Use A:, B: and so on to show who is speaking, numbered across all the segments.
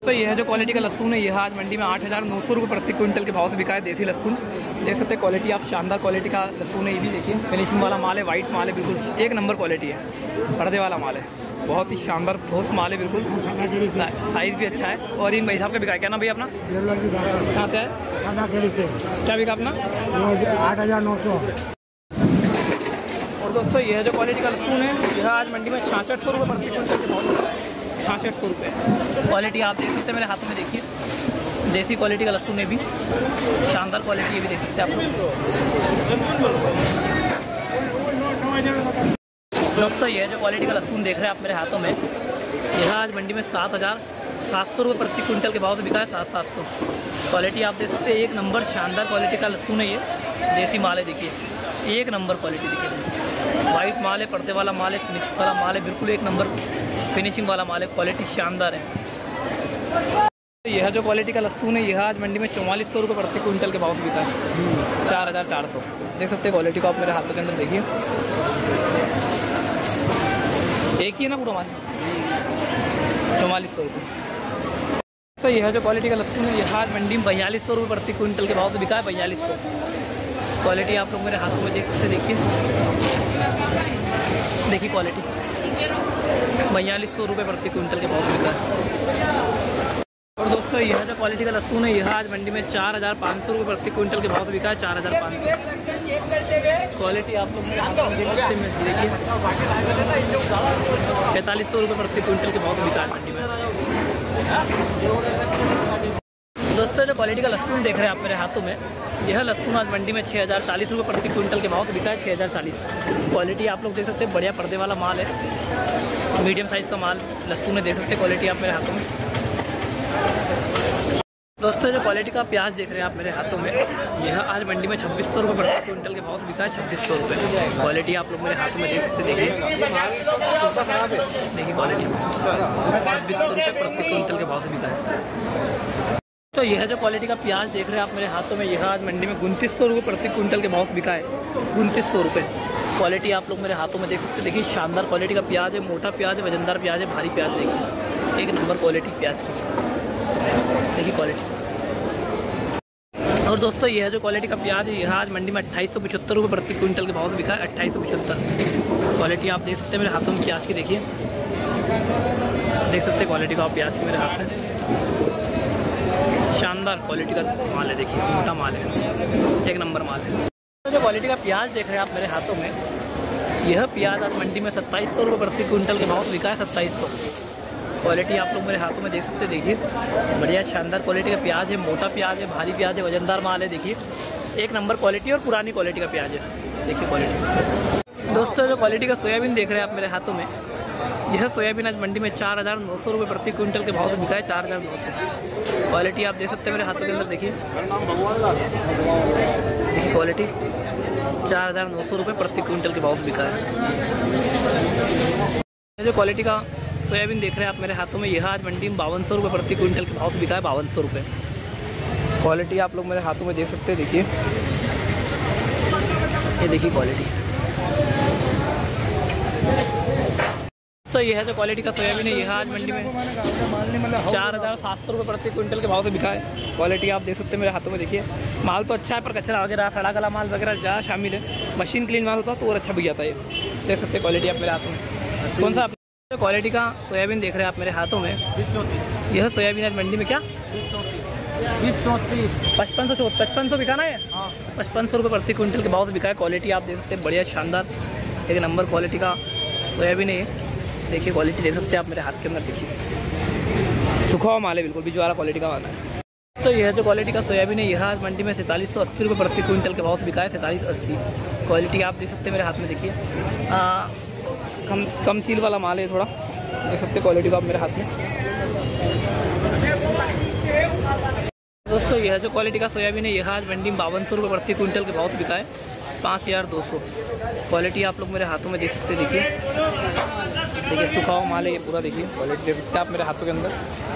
A: तो यह है जो क्वालिटी का लहसुन है, यह आज मंडी में 8,900 रुपये प्रति क्विंटल के भाव से बिका है देसी लहसुन। देख सकते हैं क्वालिटी आप, शानदार क्वालिटी का लहसुन है। ये भी देखिए फिनिशिंग वाला माल है, वाइट माल है, बिल्कुल एक नंबर क्वालिटी है, पर्दे वाला माल है, बहुत ही शानदार ठोस माल है, बिल्कुल साइज़ भी अच्छा है। और इन भाई साहब का बिका क्या ना भाई अपना, कहाँ से है, क्या बिका अपना
B: 8,900।
A: और दोस्तों यह जो क्वालिटी का लहसुन है, यह आज मंडी में 6600 रुपये प्रति क्विंटल के भाव से 6600 रुपये क्वालिटी आप देख सकते हैं मेरे हाथों में। देखिए देसी क्वालिटी का लहसुन है, भी शानदार क्वालिटी है, भी देख सकते हैं आप दोस्तों। यह जो क्वालिटी का लहसुन देख रहे हैं आप मेरे हाथों में, यह आज मंडी में 7,700 रुपये प्रति क्विंटल के भाव से बिका है, 7,700 क्वालिटी आप देख सकते हैं। एक नंबर शानदार क्वालिटी का लहसुन है, ये देसी माल है। देखिए एक नंबर क्वालिटी, देखिए वाइट माल है, पर्दे वाला माल है, फिनिशिंग वाला माल है, बिल्कुल एक नंबर फिनिशिंग वाला माल है, क्वालिटी शानदार है। यह जो क्वालिटी का लहसुन है, यह आज मंडी में 4400 रुपये प्रति क्विंटल के भाव से बिका है, 4,400 देख सकते हैं क्वालिटी को आप मेरे हाथों के अंदर। देखिए एक ही है ना पूरा माल, 4400 रुपये। तो यह जो क्वालिटी का लहसुन है, यह आज मंडी में 4200 रुपये प्रति क्विंटल के भाव से बिका है, 4200 क्वालिटी आप लोग मेरे हाथों में देख सकते हैं। देखिए क्वालिटी 4200 रुपये प्रति क्विंटल के भाव से बिका है। और दोस्तों यह जो क्वालिटी का लहसुन है, यह आज मंडी में 4,500 रुपये प्रति क्विंटल के भाव से बिका है, 4,500 क्वालिटी आप लोग मेरे हाथों में देख सकते हैं। देखिए 4500 रुपये प्रति क्विंटल के भाव से बिका है मंडी में। दोस्तों जो क्वालिटी का लहसुन देख रहे हैं आप मेरे हाथों में, यह लहसुन आज मंडी में 6,040 रुपये प्रति क्विंटल के भाव से बिका है, 6,040 क्वालिटी आप लोग देख सकते हैं। बढ़िया पर्दे वाला माल है, मीडियम साइज़ का माल लहसुन है, देख सकते हैं क्वालिटी आप मेरे हाथों में। दोस्तों जो क्वालिटी का प्याज देख रहे हैं आप मेरे हाथों में, यह आज मंडी में 2600 रुपये प्रति क्विंटल के भाव से बिका है, 2600 रुपये क्वालिटी आप लोग मेरे हाथों में देख सकते हैं। देखिए क्वालिटी 2600 रुपये प्रति क्विंटल के भाव से बिका है। तो यह जो क्वालिटी का प्याज देख रहे हैं आप मेरे हाथों में, यह आज मंडी में 2900 रुपये प्रति क्विंटल के भाव से बिका है, 2900 रुपये क्वालिटी आप लोग मेरे हाथों में देख सकते हैं। देखिए शानदार क्वालिटी का प्याज है, मोटा प्याज है, वजनदार प्याज है, भारी प्याज। देखिए एक नंबर क्वालिटी प्याज की, देखिए क्वालिटी। और दोस्तों यह जो क्वालिटी का प्याज है, यह आज मंडी में 2875 रुपये प्रति क्विंटल के भाव से बिका है, 2875 क्वालिटी आप देख सकते हैं मेरे हाथों में प्याज की। देखिए देख सकते हैं क्वालिटी का आप प्याज की मेरे हाथ में, शानदार क्वालिटी का माल है। देखिए मोटा माल है, एक नंबर माल है। तो जो क्वालिटी का प्याज देख रहे हैं आप मेरे हाथों में, यह प्याज आज मंडी में 2700 रुपये प्रति क्विंटल के भाव से बिका है, 2700 क्वालिटी आप लोग मेरे हाथों में देख सकते हैं। देखिए बढ़िया शानदार क्वालिटी का प्याज है, मोटा प्याज है, भारी प्याज है, वजनदार माल है। देखिए एक नंबर क्वालिटी और पुरानी क्वालिटी का प्याज है। देखिए क्वालिटी। दोस्तों जो क्वालिटी का सोयाबीन देख रहे हैं आप मेरे हाथों में, यह सोयाबीन आज मंडी में 4,900 रुपये प्रति क्विंटल के भाव से बिका है, 4,900 क्वालिटी आप देख सकते हैं मेरे हाथों के अंदर। देखिए क्वालिटी 4,900 रुपये प्रति क्विंटल के भाव से बिका है। जो क्वालिटी का सोयाबीन देख रहे हैं आप मेरे हाथों में, यह आज मंडी में 5200 रुपये प्रति क्विंटल के भाव से बिका है, 5200 रुपये क्वालिटी आप लोग मेरे हाथों में देख सकते हैं। देखिए ये देखिए क्वालिटी। तो यह है जो क्वालिटी का सोयाबीन है, यह आज मंडी में 4,700 रुपये प्रति क्विंटल के भाव से बिका है, क्वालिटी आप देख सकते हैं मेरे हाथों में। देखिए माल तो अच्छा है, पर कचरा वगैरह, सड़ा गला माल वगैरह ज़्यादा शामिल है। मशीन क्लीन माल होता तो और अच्छा बिक जाता है। ये देख सकते हैं क्वालिटी आप मेरे हाथों में। कौन सा क्वालिटी का सोयाबीन देख रहे हैं आप मेरे हाथों में, यह सोयाबीन आज मंडी में क्या 5500 बिकाना है, 5500 रुपये प्रति क्विंटल के भाव से बिका है। क्वालिटी आप देख सकते हैं, बढ़िया शानदार एक नंबर क्वालिटी का सोयाबीन है। देखिए क्वालिटी देख सकते हैं आप मेरे हाथ के अंदर। देखिए सूखा हुआ माल है, बिल्कुल बिजवारा क्वालिटी का माल है। तो यह जो क्वालिटी का सोयाबीन है, यह आज मंडी में 4780 रुपये प्रति क्विंटल के भाव से बिका है, 4780 क्वालिटी आप देख सकते हैं मेरे हाथ में। देखिए कम सील वाला माल है, थोड़ा देख सकते क्वालिटी को आप मेरे हाथ में। दोस्तों यह जो क्वालिटी का सोयाबीन है, यह आज मंडी में 5200 रुपये प्रति क्विंटल के भाव से बिका है, 5200 क्वालिटी आप लोग मेरे हाथों में देख सकते हैं। देखिए सूखा हुआ माल है ये पूरा। देखिए क्वालिटी देख सकते हैं आप मेरे हाथों के अंदर।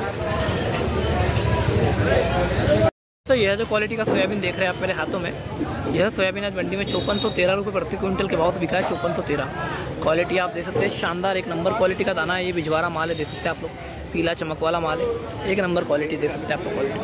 A: तो यह जो क्वालिटी का सोयाबीन देख रहे हैं आप मेरे हाथों में, यह सोयाबीन आज मंडी में 5413 रुपये प्रति क्विंटल के भाव से बिका है, 5413 क्वालिटी आप देख सकते हैं। शानदार एक नंबर क्वालिटी का दाना है, ये बिजवारा माल है, देख सकते हैं आप लोग। पीला चमक वाला माल है, एक नंबर क्वालिटी दे सकते हैं आपको क्वालिटी।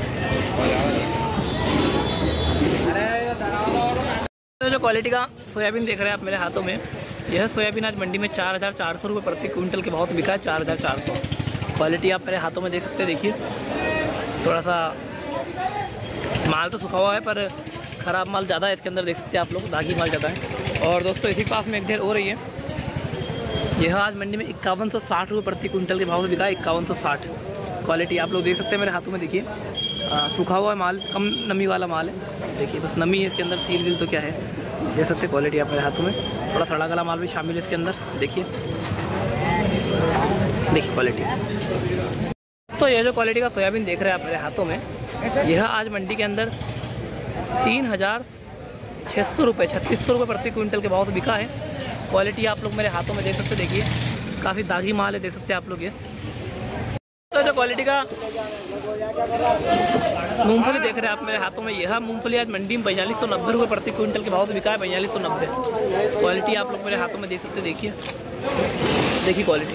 A: तो जो क्वालिटी का सोयाबीन देख रहे हैं आप मेरे हाथों में, यह सोयाबीन आज मंडी में 4,400 रुपये प्रति क्विंटल के भाव से बिका है। 4,400 क्वालिटी आप मेरे हाथों में देख सकते हैं। देखिए थोड़ा सा माल तो सूखा हुआ है पर ख़राब माल ज़्यादा है इसके अंदर, देख सकते हैं आप लोग, दागी माल ज़्यादा है। और दोस्तों इसी पास में एक ढेर हो रही है, यह आज मंडी में 5160 रुपये प्रति क्विंटल के भाव से बिका है। 5160 क्वालिटी आप लोग देख सकते हैं मेरे हाथों में। देखिए सूखा हुआ माल, कम नमी वाला माल है। देखिए बस नमी है इसके अंदर, सील विल तो क्या है, देख सकते हैं क्वालिटी आप मेरे हाथों में। थोड़ा सड़ा गला माल भी शामिल है इसके अंदर, देखिए क्वालिटी। तो ये जो क्वालिटी का सोयाबीन देख रहे हैं आप मेरे हाथों में, यह आज मंडी के अंदर 3,600 रुपये 3,600 रुपये प्रति क्विंटल के भाव से बिका है। क्वालिटी आप लोग मेरे हाथों में देख सकते हैं। देखिए काफ़ी दागी माल है, देख सकते हैं आप लोग ये। तो जो क्वालिटी का मूंगफली देख रहे हैं आप मेरे हाथों में, यह मूंगफली आज मंडी में 4290 रुपये प्रति क्विंटल के भाव से बिका है। 4290 क्वालिटी आप लोग मेरे हाथों में देख सकते हैं। देखिए क्वालिटी।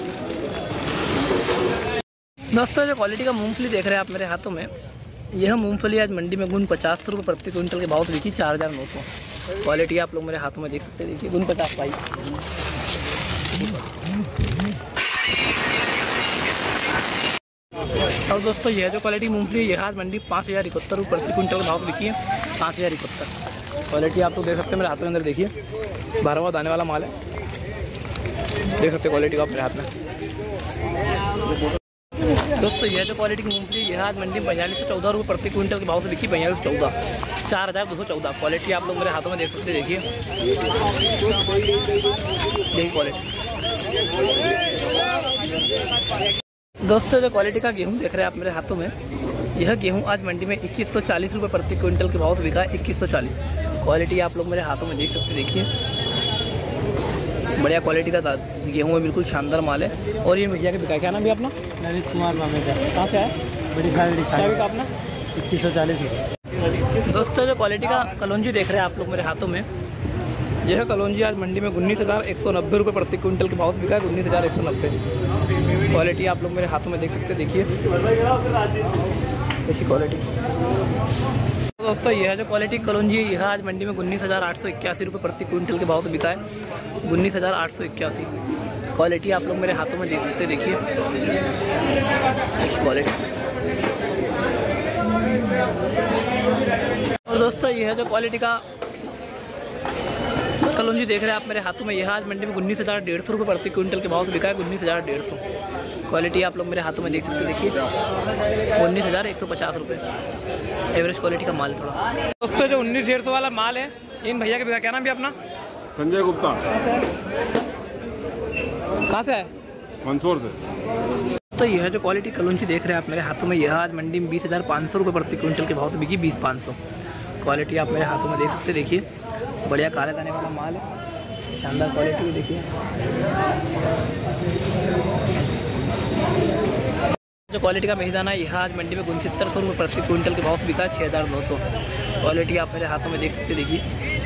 A: दोस्तों जो क्वालिटी का मूंगफली देख रहे हैं आप मेरे हाथों में, यह मूंगफली आज मंडी में गुण 50 रुपये प्रति क्विंटल के भाव से बिकी 4,900 क्वालिटी आप लोग मेरे हाथों में देख सकते हैं। देखिए गुण 50 पाई। और दोस्तों यह जो क्वालिटी मूंगफली है, यह आज मंडी 5,071 रुपये प्रति क्विंटल के भाव से बिकी है। 5,071 क्वालिटी आप लोग देख सकते हैं मेरे हाथों के अंदर। देखिए भरा हुआ दाने वाला माल है, देख सकते हैं क्वालिटी को आप मेरे हाथ में। दोस्तों यह जो क्वालिटी की मूंगफली, यह आज मंडी में 4,214 रुपये प्रति क्विंटल के भाव से बिकी। 4,214 4,214 क्वालिटी आप लोग मेरे हाथों में देख सकते हैं। देखिए क्वालिटी। दोस्तों जो क्वालिटी का गेहूं देख रहे हैं आप मेरे हाथों में, यह गेहूं आज मंडी में 2,140 रुपये प्रति क्विंटल के भाव से बिका है। 2,140 क्वालिटी आप लोग मेरे हाथों में देख सकते हैं। देखिए बढ़िया क्वालिटी का गेहूं है, बिल्कुल शानदार माल है। और ये भैया के बिका, क्या नाम भी अपना?
B: नवीन कुमार मामेजा।
A: कहाँ से आए?
B: बड़ी सारी
A: का अपना
B: 2140 रुपये।
A: दोस्तों जो क्वालिटी का कलौंजी देख रहे हैं आप लोग मेरे हाथों में, यह कलौंजी आज मंडी में 19,190 रुपये प्रति क्विंटल के भाव से बिका है। 19,190 क्वालिटी आप लोग मेरे हाथों में देख सकते हैं। देखिए क्वालिटी। दोस्तों यह जो क्वालिटी कलौंजी है, यह आज मंडी में 19,881 रुपये प्रति क्विंटल के भाव से बिका है। 19,881 क्वालिटी आप लोग मेरे हाथों में देख सकते हैं। देखिए क्वालिटी। और दोस्तों यह जो क्वालिटी का कलौंजी देख रहे हैं आप मेरे हाथों में, यह आज मंडी में 19,150 रुपये प्रति क्विंटल के भाव से बिका है। 19,150 क्वालिटी आप लोग मेरे हाथों में देख सकते हैं। देखिए 19,150 रुपये एवरेज क्वालिटी का माल है थोड़ा। दोस्तों जो 19,150 वाला माल है, इन भैया के बिका, क्या नाम भी अपना?
C: संजय गुप्ता।
A: कहाँ से आए?
C: मंदसौर से।
A: तो यह जो क्वालिटी कलौंजी देख रहे हैं आप मेरे हाथों में, यह आज मंडी में 20,500 रुपये प्रति क्विंटल के भाव से बिकी। 20,500 क्वालिटी आप मेरे हाथों में देख सकते हैं। देखिए बढ़िया काले दाने वाला माल है, शानदार क्वालिटी भी। देखिए जो क्वालिटी का मेहदाना है, यह आज मंडी में 6900 रुपये प्रति क्विंटल के भाव से बिका है। 6,900 क्वालिटी आप मेरे हाथों में देख सकते हैं। देखिए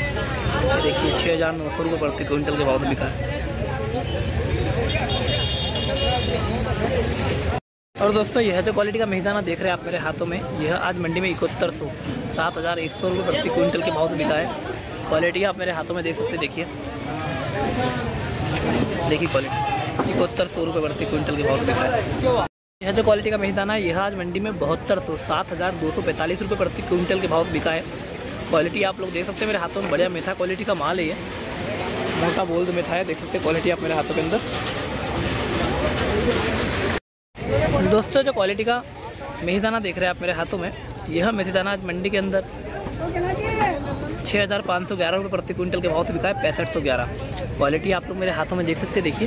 A: 6,900 रुपये प्रति क्विंटल के भाव से बिका है। और दोस्तों यह जो क्वालिटी का मेहदाना देख रहे हैं आप मेरे हाथों में, यह आज मंडी में 7100 7,100 रुपये प्रति क्विंटल के भाव से बिका है। क्वालिटी आप मेरे हाथों में देख सकते हैं। देखिए क्वालिटी 7100 रुपये प्रति क्विंटल के भाव से बिका है। यह जो क्वालिटी का मेहदाना है, यह आज मंडी में 7200 7,245 रुपये प्रति क्विंटल के भाव से बिका है। क्वालिटी आप लोग देख सकते हैं मेरे हाथों में, बढ़िया मेथा क्वालिटी का माल है। ये मोटा बोल तो मेथा है, देख सकते हैं क्वालिटी आप मेरे हाथों के अंदर। दोस्तों जो क्वालिटी का मेहदाना देख रहे हैं आप मेरे हाथों में, यह मेथीदाना आज मंडी के अंदर 6,511 रुपये प्रति क्विंटल के भाव से बिका है। 6511 क्वालिटी आप लोग मेरे हाथों में देख सकते हैं। देखिए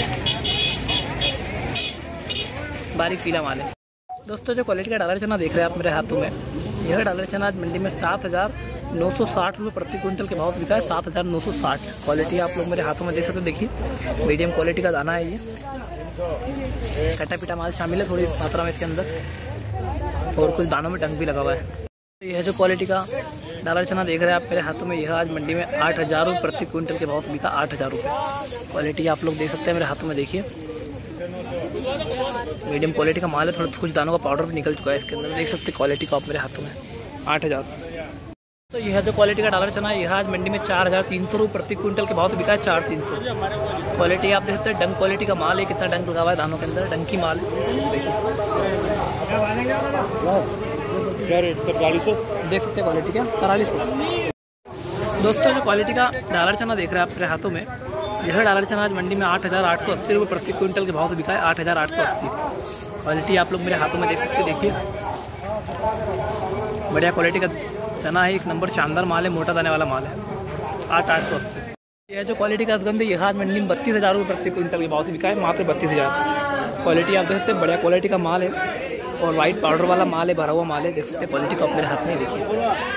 A: बारीक पीला माल है। दोस्तों जो क्वालिटी का डालर चना देख रहे हैं आप मेरे हाथों में, यह डालर चना आज मंडी में 7,960 रुपये प्रति क्विंटल के भाव से बिका है। 7,960 क्वालिटी आप लोग मेरे हाथों में देख सकते हैं। देखिए मीडियम क्वालिटी का दाना है, ये कटा पिटा माल शामिल है थोड़ी मात्रा में इसके अंदर, और कुछ दानों में टंग भी लगा हुआ है। यह जो क्वालिटी का डालर चना देख रहे हैं आप मेरे हाथों में, यह आज मंडी में 8,000 रुपये प्रति क्विंटल के भाव से बिका। 8,000 रुपये क्वालिटी आप लोग देख सकते हैं मेरे हाथों में। देखिए मीडियम क्वालिटी का माल है। थोड़ा कुछ दानों का पाउडर भी निकल चुका है इसके अंदर, देख सकते क्वालिटी का आप मेरे हाथों में 8000। तो यह जो क्वालिटी का डालर चना है यह आज मंडी में 4300 रुपये प्रति क्विंटल के भाव से बिका है। 4300 क्वालिटी आप देख सकते हैं। डंक क्वालिटी का माल है, कितना डंक लगा हुआ है दानों के अंदर, डंकी माल देखिए।
C: क्या रेट 4300
A: देख सकते हैं क्वालिटी क्या 4300। दोस्तों जो क्वालिटी का डालर चना देख रहे हैं आप मेरे हाथों में, यह डालर चना आज मंडी में 8880 रुपये प्रति क्विंटल के भाव से बिका है। 8880 क्वालिटी आप लोग मेरे हाथों में देख सकते हैं। देखिए बढ़िया क्वालिटी का चना है, एक नंबर शानदार माल है, मोटा दाने वाला माल है। 8880। यह जो क्वालिटी का असगंध है यह आज मंडी में 32,000 रुपये प्रति क्विंटल के भाव से बिका है, मात्र 32,000। क्वालिटी आप देख सकते हैं, बढ़िया क्वालिटी का माल है और वाइट पाउडर वाला माल है, भरा हुआ माल है, देख सकते हैं क्वालिटी को अपने हाथ में देखिए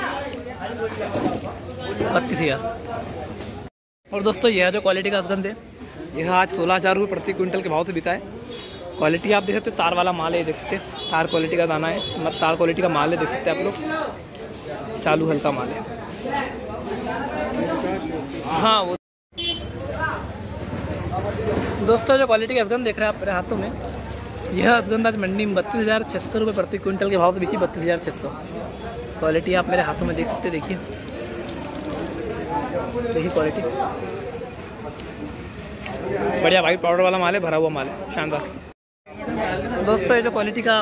A: 32,000। और दोस्तों यह जो क्वालिटी का असगंध है यह आज 16,000 रुपये प्रति क्विंटल के भाव से बिका है। क्वालिटी आप देख सकते हैं, तार वाला माल है, देख सकते हैं तार क्वालिटी का दाना है, मतलब तार क्वालिटी का माल है, देख सकते हैं आप लोग, चालू हल्का माल है। हाँ वो दोस्तों जो क्वालिटी का असगंध देख रहे हैं आप मेरे हाथों में, यह असगंध आज मंडी में 32,600 रुपये प्रति क्विंटल के भाव से बिकी, 32,600। क्वालिटी आप मेरे हाथों में देख सकते हैं। देखिए क्वालिटी बढ़िया वाइट पाउडर वाला माल है, भरा हुआ माल है, शानदार। दोस्तों ये जो क्वालिटी का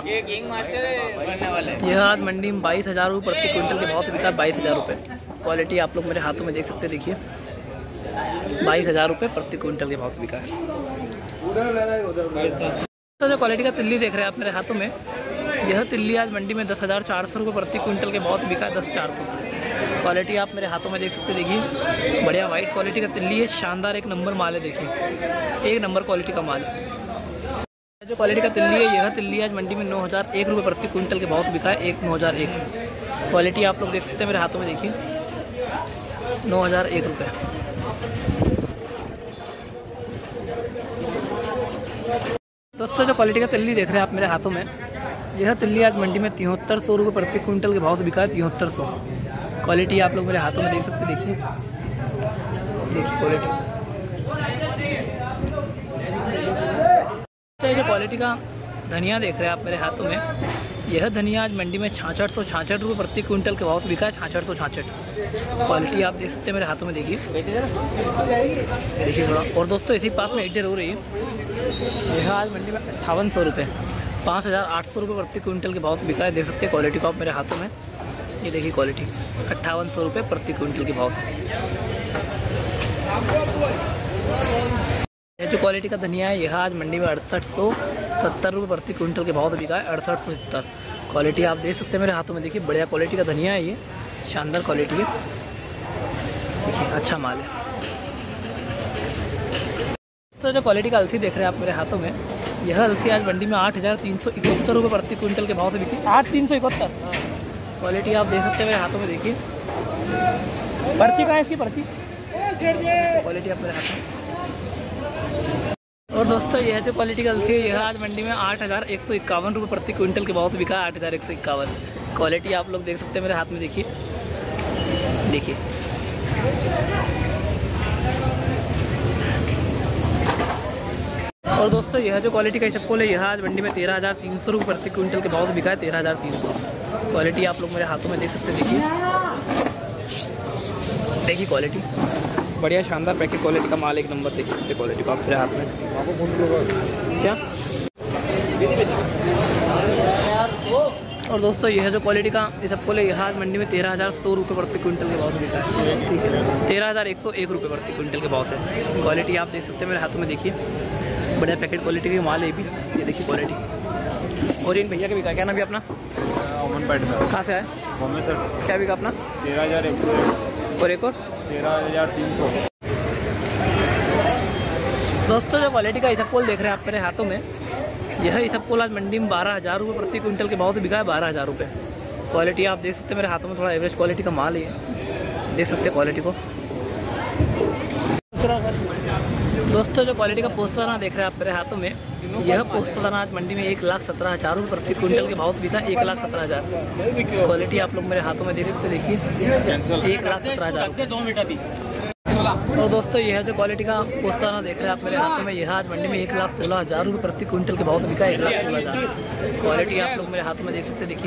A: यह आज मंडी में 22,000 रुपये प्रति क्विंटल के भाव से बिका, 22,000 रुपये। क्वालिटी आप लोग मेरे हाथों में देख सकते हैं। देखिए 22,000 रुपये प्रति क्विंटल के भाव से बिका है। तो जो क्वालिटी का तिल्ली देख रहे हैं आप मेरे हाथों में, यह तिल्ली आज मंडी में 10,400 रुपये प्रति क्विंटल के भाव से बिका है, 10,400। क्वालिटी आप मेरे हाथों में देख सकते हैं। देखिए बढ़िया वाइट क्वालिटी का तिल्ली है, शानदार एक नंबर माल है, देखिए एक नंबर क्वालिटी का माल है। जो क्वालिटी का तिल्ली है यह तिल्ली आज मंडी में 9,001 रुपये प्रति क्विंटल के भाव से बिका है, 9,001। क्वालिटी आप लोग देख सकते हैं मेरे हाथों में, देखिए 9,001 रुपये। दोस्तों जो क्वालिटी का तिल्ली देख रहे हैं आप मेरे हाथों में, यह तिल्ली आज मंडी में 7300 रुपये प्रति क्विंटल के भाव से बिका है, 7300। क्वालिटी आप लोग मेरे हाथों में देख सकते हैं। देखिए क्वालिटी। तो ये जो क्वालिटी का धनिया देख रहे हैं आप मेरे हाथों में, यह धनिया आज मंडी में 6666 रुपये प्रति क्विंटल के भाव से बिका है, 6666। क्वालिटी आप देख सकते हैं मेरे हाथों में। देखिए थोड़ा। और दोस्तों इसी पास में एडियर हो रही है, यह आज मंडी में 5800 रुपये, 5,800 रुपये प्रति क्विंटल के भाव से बिका है, देख सकते हैं क्वालिटी को आप मेरे हाथों में। ये देखिए क्वालिटी 5800 रुपये प्रति क्विंटल के भाव से। यह जो क्वालिटी का धनिया है यह आज मंडी में 6870 रुपये प्रति क्विंटल के भाव से बिका है, 6870। क्वालिटी आप देख सकते हैं मेरे हाथों में। देखिए बढ़िया क्वालिटी का धनिया है, ये शानदार क्वालिटी है, देखिए अच्छा माल है। तो जो क्वालिटी का अलसी देख रहे हैं आप मेरे हाथों में, यह अलसी आज मंडी में 8,371 रुपये प्रति क्विंटल के भाव से बिकी, 8,371। क्वालिटी आप देख सकते हैं मेरे हाथों में। देखिए पर्ची कहाँ है इसकी, पर्ची क्वालिटी आप मेरे हाथों में। और दोस्तों यह जो क्वालिटी का अलसी है यह आज मंडी में 8,151 रुपये प्रति क्विंटल के भाव से बिका है, 8,151। क्वालिटी आप लोग देख सकते हैं मेरे हाथ में। देखिए और दोस्तों यह जो क्वालिटी का इसबगोल है यह आज मंडी में 13,300 रुपये प्रति क्विंटल के भाव से बिका है, 13,300। क्वालिटी आप लोग मेरे हाथों में देख सकते हैं। देखिए क्वालिटी बढ़िया शानदार पैकेट क्वालिटी का माल, एक नंबर देख सकते क्वालिटी को आप मेरे हाथ में। क्या और दोस्तों यह जो क्वालिटी का इसबगोल है यह आज मंडी में 13,100 रुपये प्रति क्विंटल के भाव से बिका है, ठीक है 13,101 रुपये प्रति क्विंटल के भाव से। क्वालिटी आप देख सकते हैं मेरे हाथों में। देखिए बढ़िया पैकेट क्वालिटी का माल है भी, ये देखिए क्वालिटी। और इन भैया का बिका, क्या नाम है अपना? कहाँ से आए?
C: सर
A: क्या बिका अपना?
C: 13,101
A: और एक और
C: 13,300।
A: दोस्तों जो क्वालिटी का इसबगोल देख रहे हैं आप मेरे हाथों में, यह इसबगोल आज मंडी में 12,000 रुपये प्रति क्विंटल के भाव से बिका है, 12,000 रुपये। क्वालिटी आप देख सकते हैं मेरे हाथों में, थोड़ा एवरेज क्वालिटी का माल है, देख सकते हैं क्वालिटी को। दोस्तों जो क्वालिटी का पोस्ता दाना देख रहे हैं आप मेरे हाथों में, यह पोस्ता दाना आज मंडी में 1,17,000 रुपये प्रति क्विंटल के भाव से बिका, 1,17,000। क्वालिटी आप लोग मेरे हाथों में देख सकते, देखिए 1,17,000। और दोस्तों यह जो क्वालिटी का पोस्ताना देख रहे हैं आप मेरे हाथों में, यह आज मंडी में 1,16,000 रुपये प्रति क्विंटल के भाव से बिका है। 1,16,000 क्वालिटी आप लोग मेरे हाथों में देख सकते हैं।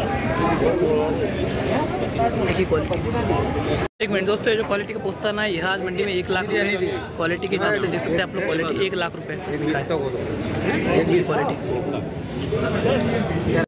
A: देखिए क्वालिटी। एक मिनट दोस्तों, ये जो क्वालिटी का पोस्ताना है यह आज मंडी में 1 लाख रुपये क्वालिटी के हिसाब से देख सकते हैं आप लोग। क्वालिटी 1 लाख रुपये बिका है। क्वालिटी